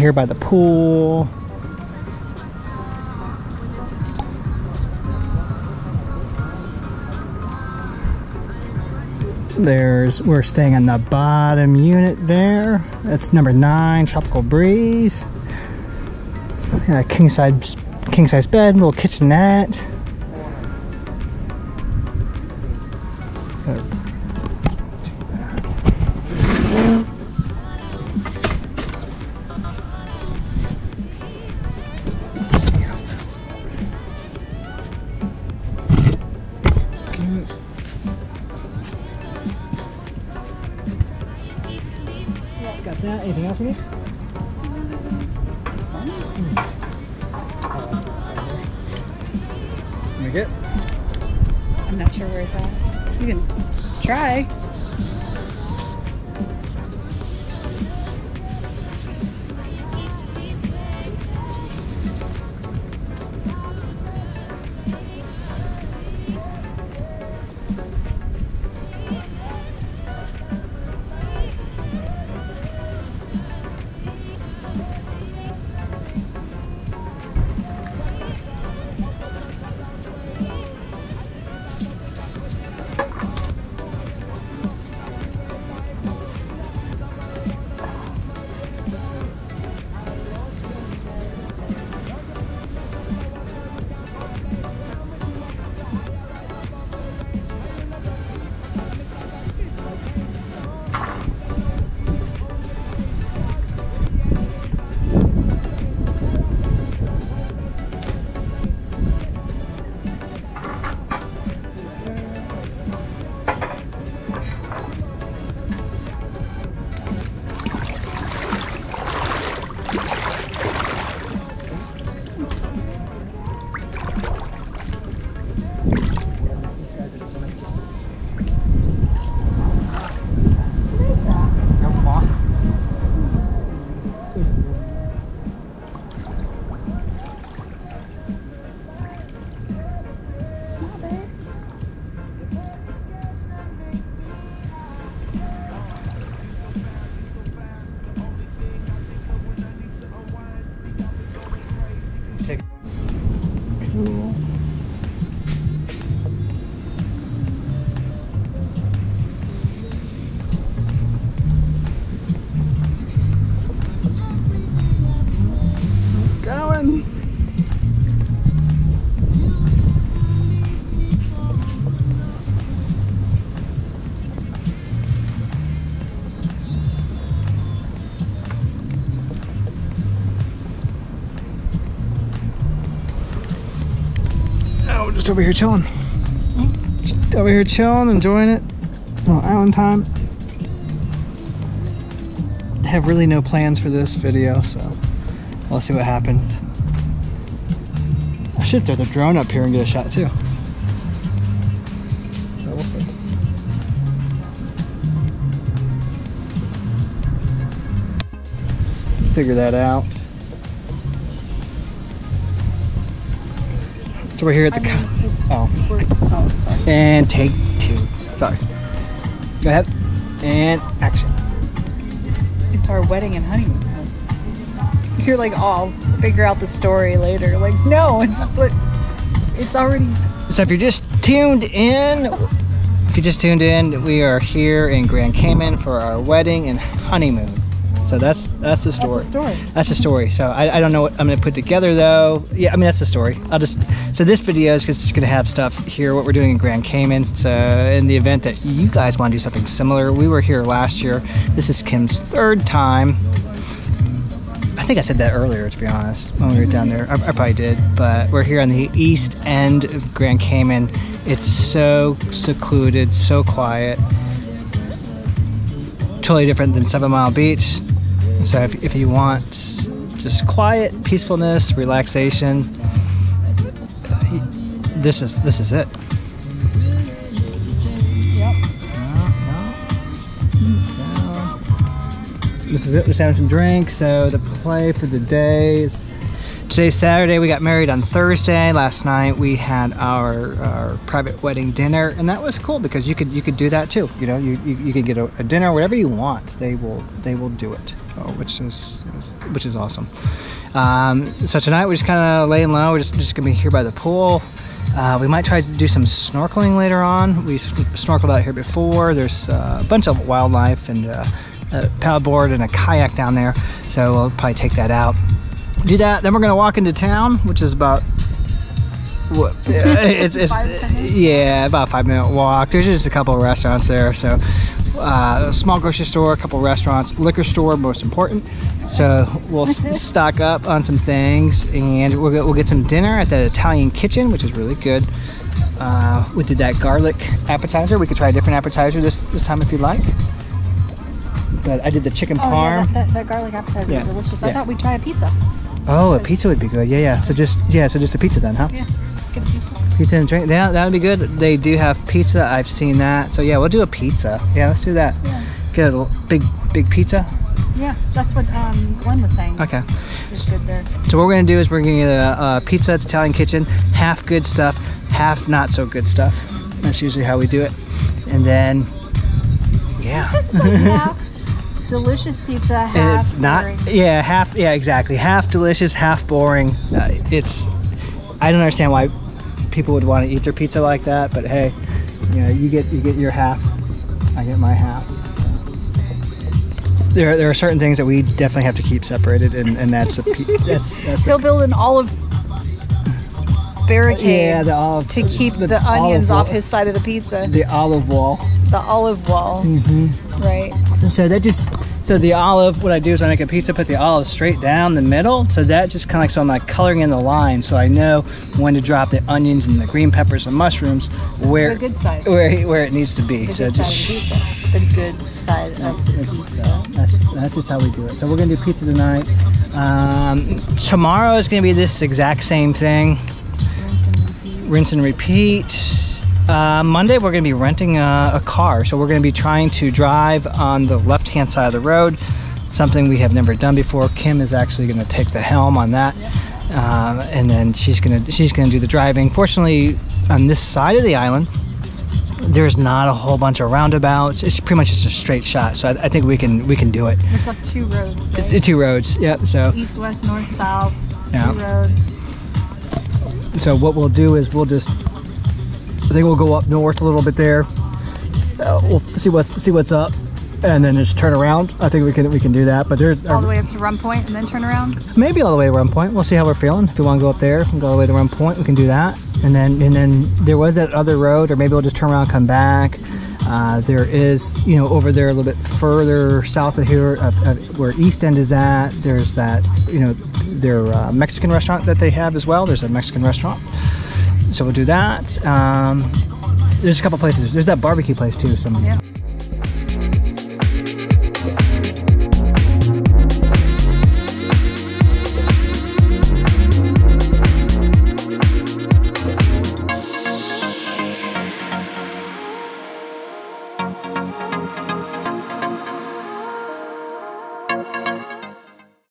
Here by the pool. We're staying in the bottom unit there. That's number 9, tropical breeze. Got a king size bed, little kitchenette. Got that. Anything else you need? Make it? I'm not sure where it's at. You can try. Cool. Going. Oh, just over here chilling. Just over here chilling, enjoying it. Oh, island time. I have really no plans for this video, so let's see what happens. I should throw the drone up here and get a shot too. So we'll see. Figure that out. So we're here at the Oh, sorry. And take 2. Sorry. Go ahead. And action. It's our wedding and honeymoon. You're like, oh, I'll figure out the story later. Like, no, it's already. So if you're just tuned in, we are here in Grand Cayman for our wedding and honeymoon. So that's the story. That's the story. So I don't know what I'm gonna put together though. Yeah, I mean that's the story. So this video is just gonna have stuff here, what we're doing in Grand Cayman. So in the event that you guys want to do something similar, we were here last year. This is Kim's 3rd time. I think I said that earlier, to be honest, when we were down there. I probably did, but we're here on the east end of Grand Cayman. It's so secluded, so quiet. Totally different than 7 Mile Beach. So if you want just quiet, peacefulness, relaxation, this is it. Yep. This is it. We're just having some drinks. So the play for the day is today's Saturday. We got married on Thursday. Last night we had our private wedding dinner, and that was cool because you could do that too. You know, you could get a dinner, whatever you want. They will do it. which is awesome. So tonight we're just kind of laying low. We're just gonna be here by the pool. We might try to do some snorkeling later on. We've snorkeled out here before. There's a bunch of wildlife and a paddleboard and a kayak down there, so we'll probably take that out. Do that, then we're gonna walk into town, which is about it's yeah, about a 5-minute walk. There's just a couple of restaurants there, so a small grocery store, a couple of restaurants, liquor store, most important. So we'll stock up on some things, and we'll get some dinner at that Italian kitchen, which is really good. We did that garlic appetizer. We could try a different appetizer this time if you'd like. But I did the chicken parm. Yeah, that garlic appetizer was delicious. I thought we'd try a pizza. Oh, a pizza would be good. Yeah. So just a pizza then, huh? Yeah, just get a pizza. Pizza and drink. Yeah, that would be good. They do have pizza. I've seen that. So yeah, we'll do a pizza. Yeah, let's do that. Yeah. Get a little big pizza. Yeah, that's what Glenn was saying. Okay. It's good there. So what we're gonna do is we're gonna get a pizza at the Italian kitchen. Half good stuff, half not so good stuff. That's usually how we do it. And then, yeah. It's like half delicious pizza, half and it's not boring. Yeah, exactly, half delicious, half boring. I don't understand why people would want to eat their pizza like that, but hey, you know, you get your half, I get my half. There are certain things that we definitely have to keep separated, and that's He'll build an olive barricade to keep the onions off his side of the pizza. The olive wall. The olive wall. Mm-hmm. Right. So the olive, what I do is I make a pizza, put the olive straight down the middle. So that just kind of so I'm like coloring in the line, so I know when to drop the onions and the green peppers and mushrooms where the good side, where it needs to be. The good side of the pizza. That's just how we do it. So we're gonna do pizza tonight. Tomorrow is gonna be this exact same thing. Rinse and repeat. Monday we're going to be renting a car, so we're going to be trying to drive on the left-hand side of the road, something we have never done before. Kim is actually going to take the helm on that, and then she's going to do the driving. Fortunately, on this side of the island, there's not a whole bunch of roundabouts. It's pretty much just a straight shot, so I think we can do it. It's like 2 roads, right? 2 roads, yep. So east, west, north, south. 2 roads. So what we'll do is I think we'll go up north a little bit there. We'll see what's up, and then just turn around. I think we can do that. But there's all the way up to Rum Point and then turn around. Maybe all the way to Rum Point. We'll see how we're feeling. If we want to go up there and go all the way to Rum Point, we can do that. And then there was that other road, or maybe we'll just turn around and come back. There is, over there a little bit further south of here, where East End is at. There's that, their Mexican restaurant that they have as well. There's a Mexican restaurant. So we'll do that. There's a couple places. There's that barbecue place too. Yeah.